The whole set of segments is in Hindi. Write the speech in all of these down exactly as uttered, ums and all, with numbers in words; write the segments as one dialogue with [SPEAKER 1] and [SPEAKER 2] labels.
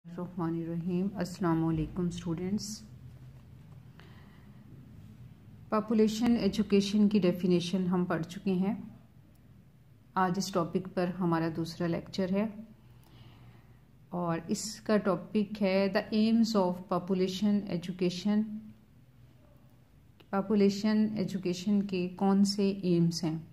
[SPEAKER 1] Bismillahirrahmanirrahim. Assalamu alaikum students. Population education की डेफिनेशन हम पढ़ चुके हैं। आज इस टॉपिक पर हमारा दूसरा लेक्चर है और इसका टॉपिक है the aims of population education. Population education के कौन से एम्स हैं?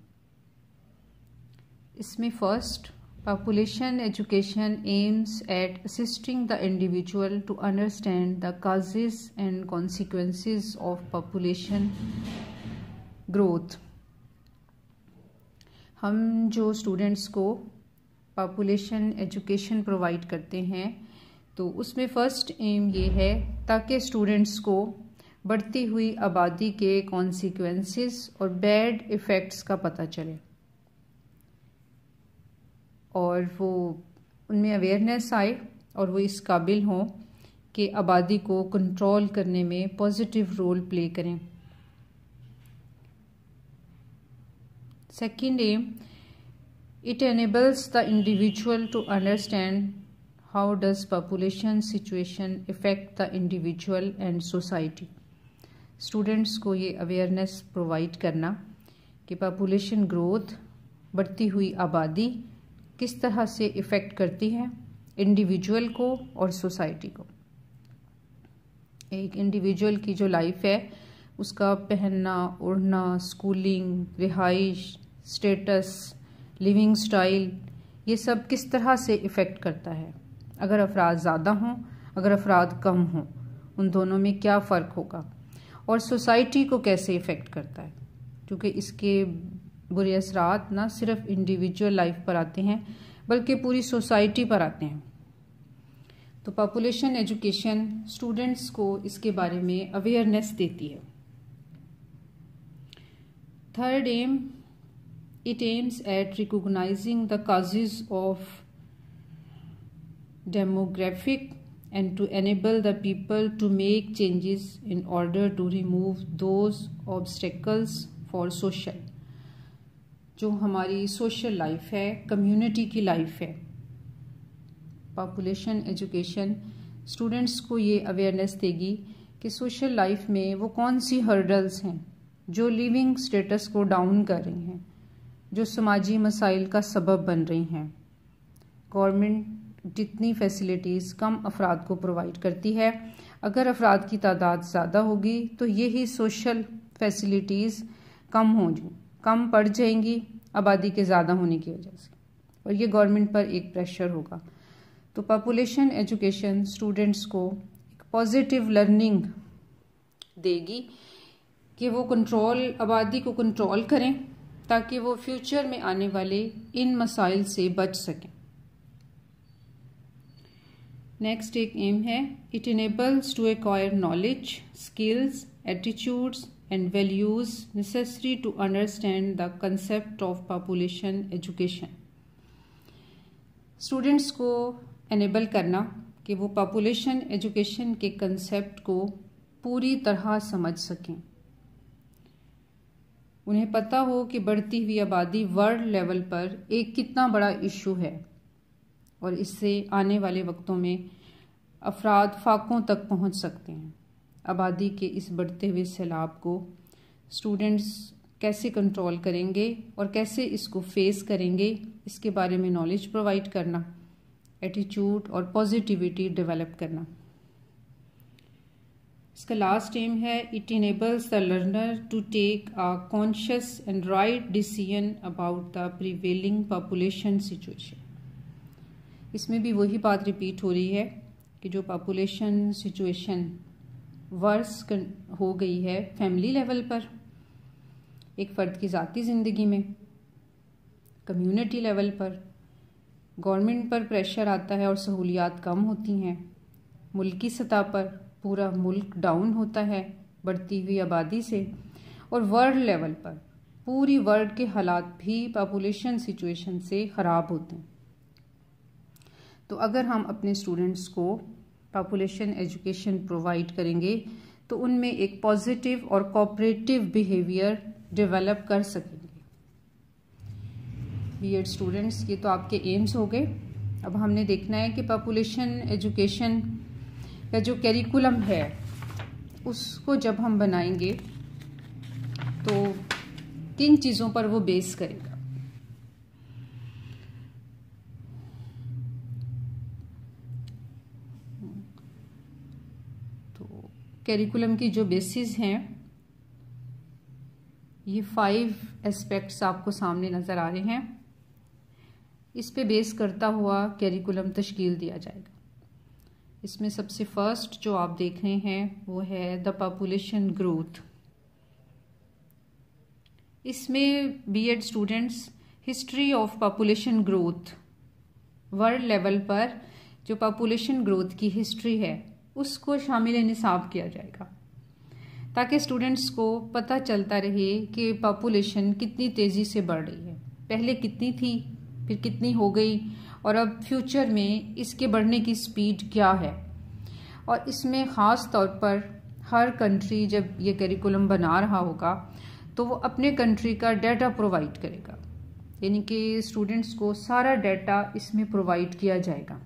[SPEAKER 1] इसमें first, population education aims at assisting the individual to understand the causes and consequences of population growth। हम जो स्टूडेंट्स को पॉपुलेशन एजुकेशन प्रोवाइड करते हैं तो उसमें फ़र्स्ट एम ये है ताकि स्टूडेंट्स को बढ़ती हुई आबादी के कॉन्सिक्वेंसेस और बैड इफ़ेक्ट्स का पता चले और वो उनमें अवेयरनेस आए और वो इस काबिल हों कि आबादी को कंट्रोल करने में पॉजिटिव रोल प्ले करें। Second aim, it enables the individual to understand how does population situation effect the individual and society. Students को ये अवेयरनेस प्रोवाइड करना कि पॉपुलेशन ग्रोथ, बढ़ती हुई आबादी किस तरह से इफ़ेक्ट करती है इंडिविजुअल को और सोसाइटी को। एक इंडिविजुअल की जो लाइफ है उसका पहनना, उड़ना, स्कूलिंग, रिहाइश, स्टेटस, लिविंग स्टाइल, ये सब किस तरह से इफ़ेक्ट करता है। अगर अफराद ज़्यादा हों, अगर अफराद कम हों, उन दोनों में क्या फ़र्क होगा और सोसाइटी को कैसे इफ़ेक्ट करता है, क्योंकि इसके बुरे असरात ना सिर्फ इंडिविजुअल लाइफ पर आते हैं बल्कि पूरी सोसाइटी पर आते हैं। तो पॉपुलेशन एजुकेशन स्टूडेंट्स को इसके बारे में अवेयरनेस देती है। Third aim, it aims at recognizing the causes of demographic and to enable the people to make changes in order to remove those obstacles for social। जो हमारी सोशल लाइफ है, कम्युनिटी की लाइफ है। पॉपुलेशन एजुकेशन स्टूडेंट्स को ये अवेयरनेस देगी कि सोशल लाइफ में वो कौन सी हर्डल्स हैं जो लिविंग स्टेटस को डाउन कर रही हैं, जो समाजी मसाइल का सबब बन रही हैं। गवर्नमेंट जितनी फैसिलिटीज़ कम अफराद को प्रोवाइड करती है, अगर अफराद की तादाद ज़्यादा होगी तो यही सोशल फैसिलिटीज़ कम होंगी, कम पड़ जाएंगी आबादी के ज़्यादा होने की वजह से, और ये गवर्नमेंट पर एक प्रेशर होगा। तो पॉपुलेशन एजुकेशन स्टूडेंट्स को एक पॉजिटिव लर्निंग देगी कि वो कंट्रोल, आबादी को कंट्रोल करें ताकि वो फ्यूचर में आने वाले इन मसाइल से बच सकें। नेक्स्ट एक एम है, it enables to acquire knowledge, skills, attitudes and values necessary to understand the concept of population education। Students को एनेबल करना कि वो पॉपुलेशन एजुकेशन के कंसेप्ट को पूरी तरह समझ सकें, उन्हें पता हो कि बढ़ती हुई आबादी वर्ल्ड लेवल पर एक कितना बड़ा इशू है और इससे आने वाले वक्तों में अफराद फाकों तक पहुंच सकते हैं। आबादी के इस बढ़ते हुए सैलाब को स्टूडेंट्स कैसे कंट्रोल करेंगे और कैसे इसको फेस करेंगे, इसके बारे में नॉलेज प्रोवाइड करना, एटीट्यूड और पॉजिटिविटी डेवलप करना। इसका लास्ट एम है, it enables the learner to take a conscious and right decision about the prevailing population situation. इसमें भी वही बात रिपीट हो रही है कि जो पॉपुलेशन सिचुएशन वर्स हो गई है फैमिली लेवल पर, एक फ़र्द की ज़ाती ज़िंदगी में, कम्युनिटी लेवल पर गवर्नमेंट पर प्रेशर आता है और सहूलियात कम होती हैं, मुल्की सतह पर पूरा मुल्क डाउन होता है बढ़ती हुई आबादी से, और वर्ल्ड लेवल पर पूरी वर्ल्ड के हालात भी पॉपुलेशन सिचुएशन से ख़राब होते हैं। तो अगर हम अपने स्टूडेंट्स को पॉपुलेशन एजुकेशन प्रोवाइड करेंगे तो उनमें एक पॉजिटिव और कोऑपरेटिव बिहेवियर डेवलप कर सकेंगे। बीएड स्टूडेंट्स, ये तो आपके एम्स हो गए। अब हमने देखना है कि पॉपुलेशन एजुकेशन का जो करिकुलम है उसको जब हम बनाएंगे तो किन चीज़ों पर वो बेस करेगा। तो करिकुलम की जो बेसिस हैं, ये फाइव एस्पेक्ट्स आपको सामने नज़र आ रहे हैं। इस पे बेस करता हुआ करिकुलम तश्कील दिया जाएगा। इसमें सबसे फर्स्ट जो आप देख रहे हैं वो है द पॉपुलेशन ग्रोथ। इसमें BEd students history of population growth, world level पर जो पॉपुलेशन ग्रोथ की हिस्ट्री है उसको शामिल निसाब किया जाएगा, ताकि स्टूडेंट्स को पता चलता रहे कि पॉपुलेशन कितनी तेज़ी से बढ़ रही है, पहले कितनी थी, फिर कितनी हो गई, और अब फ्यूचर में इसके बढ़ने की स्पीड क्या है। और इसमें ख़ास तौर पर हर कंट्री जब ये करिकुलम बना रहा होगा तो वो अपने कंट्री का डाटा प्रोवाइड करेगा, यानी कि स्टूडेंट्स को सारा डाटा इसमें प्रोवाइड किया जाएगा।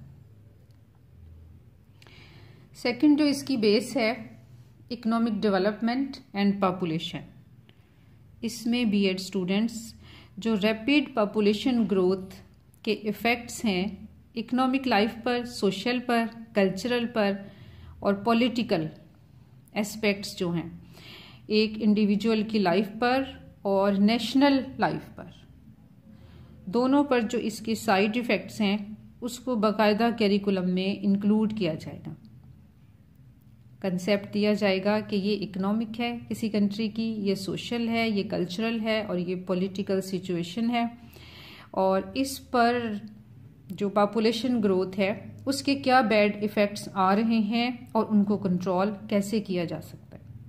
[SPEAKER 1] सेकंड जो इसकी बेस है, इकोनॉमिक डेवलपमेंट एंड पॉपुलेशन। इसमें बीएड स्टूडेंट्स जो रैपिड पॉपुलेशन ग्रोथ के इफ़ेक्ट्स हैं इकोनॉमिक लाइफ पर, सोशल पर, कल्चरल पर और पॉलिटिकल एस्पेक्ट्स जो हैं एक इंडिविजुअल की लाइफ पर और नेशनल लाइफ पर, दोनों पर जो इसके साइड इफ़ेक्ट्स हैं उसको बाकायदा करिकुलम में इंक्लूड किया जाएगा। कंसेप्ट दिया जाएगा कि ये इकोनॉमिक है किसी कंट्री की, ये सोशल है, ये कल्चरल है और ये पॉलिटिकल सिचुएशन है, और इस पर जो पॉपुलेशन ग्रोथ है उसके क्या बैड इफ़ेक्ट्स आ रहे हैं और उनको कंट्रोल कैसे किया जा सकता है।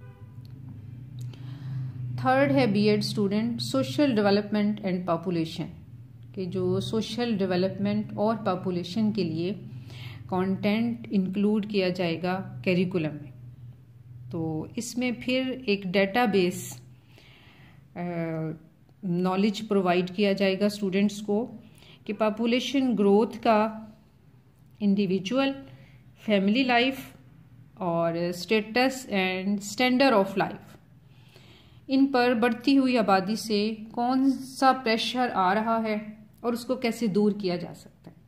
[SPEAKER 1] थर्ड है BEd student social development and population, कि जो सोशल डेवलपमेंट और पॉपुलेशन के लिए कंटेंट इंक्लूड किया जाएगा करिकुलम में। तो इसमें फिर एक डेटाबेस नॉलेज प्रोवाइड किया जाएगा स्टूडेंट्स को कि पॉपुलेशन ग्रोथ का इंडिविजुअल, फैमिली लाइफ और status and standard of life, इन पर बढ़ती हुई आबादी से कौन सा प्रेशर आ रहा है और उसको कैसे दूर किया जा सकता है।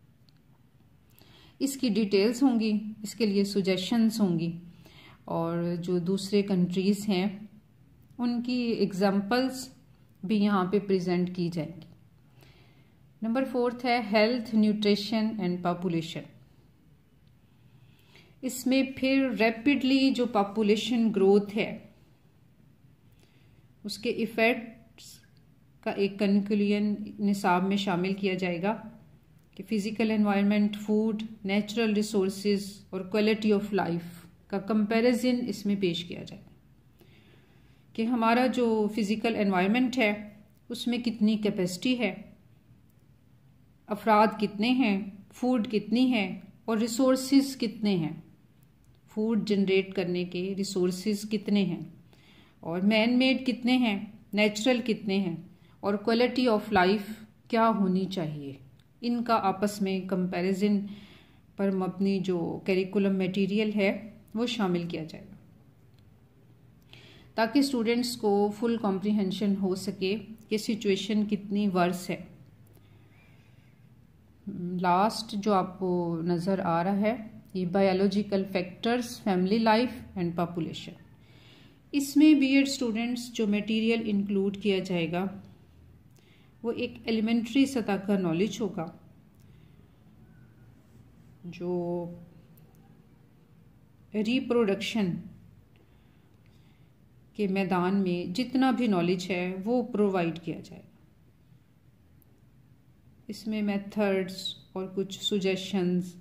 [SPEAKER 1] इसकी डिटेल्स होंगी, इसके लिए सुजेशंस होंगी, और जो दूसरे कंट्रीज़ हैं उनकी एग्जाम्पल्स भी यहाँ पे प्रेजेंट की जाएंगी। नंबर फोर्थ है हेल्थ, न्यूट्रिशन एंड पॉपुलेशन। इसमें फिर रैपिडली जो पॉपुलेशन ग्रोथ है उसके इफ़ेक्ट्स का एक कंक्लूजन निसाब में शामिल किया जाएगा कि physical environment, food, natural resources और क्वालिटी ऑफ लाइफ का कंपैरिजन इसमें पेश किया जाएगा कि हमारा जो फिज़िकल एनवायरनमेंट है उसमें कितनी कैपेसिटी है, अफराद कितने हैं, फूड कितनी है और रिसोर्सेज कितने हैं, फूड जनरेट करने के रिसोर्सेज कितने हैं और मैन मेड कितने हैं, नेचुरल कितने हैं और क्वालिटी ऑफ लाइफ क्या होनी चाहिए। इनका आपस में कंपैरिजन पर मबनी जो करिकुलम मटेरियल है वो शामिल किया जाएगा ताकि स्टूडेंट्स को फुल कॉम्प्रिहेंशन हो सके कि सिचुएशन कितनी वर्स है। लास्ट जो आपको नज़र आ रहा है ये biological factors, family life and population. इसमें बीएड स्टूडेंट्स जो मटेरियल इंक्लूड किया जाएगा वो एक एलिमेंट्री सतह का नॉलेज होगा जो रिप्रोडक्शन के मैदान में जितना भी नॉलेज है वो प्रोवाइड किया जाएगा। इसमें मेथड्स और कुछ सुजेशंस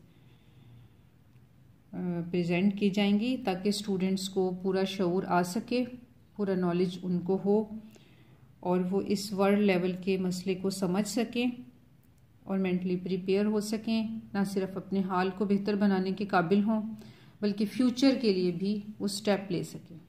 [SPEAKER 1] प्रेजेंट की जाएंगी ताकि स्टूडेंट्स को पूरा शऊर आ सके, पूरा नॉलेज उनको हो और वो इस वर्ल्ड लेवल के मसले को समझ सकें और मेंटली प्रिपेयर हो सकें, ना सिर्फ अपने हाल को बेहतर बनाने के काबिल हों बल्कि फ्यूचर के लिए भी वो स्टेप ले सकें।